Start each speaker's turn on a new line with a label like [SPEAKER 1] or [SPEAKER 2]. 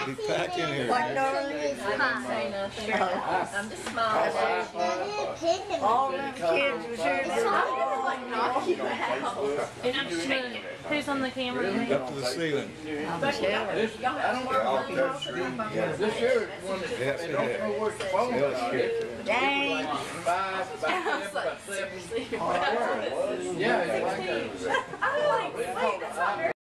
[SPEAKER 1] Be back in here.
[SPEAKER 2] What darling?
[SPEAKER 3] Say nothing. I'm just smiling.
[SPEAKER 2] All them kids was here
[SPEAKER 3] So I'm gonna like knock you out. And I'm shaking. Who's on the camera?
[SPEAKER 1] Up to the ceiling.
[SPEAKER 2] I'm telling.
[SPEAKER 3] Y'all have to work
[SPEAKER 4] This here is one that
[SPEAKER 1] Yes,
[SPEAKER 4] they don't know where the phone is.
[SPEAKER 2] Dang.
[SPEAKER 4] Five,
[SPEAKER 3] I was like, seriously.
[SPEAKER 4] Yeah, it's like
[SPEAKER 3] I'm like, wait, that's not very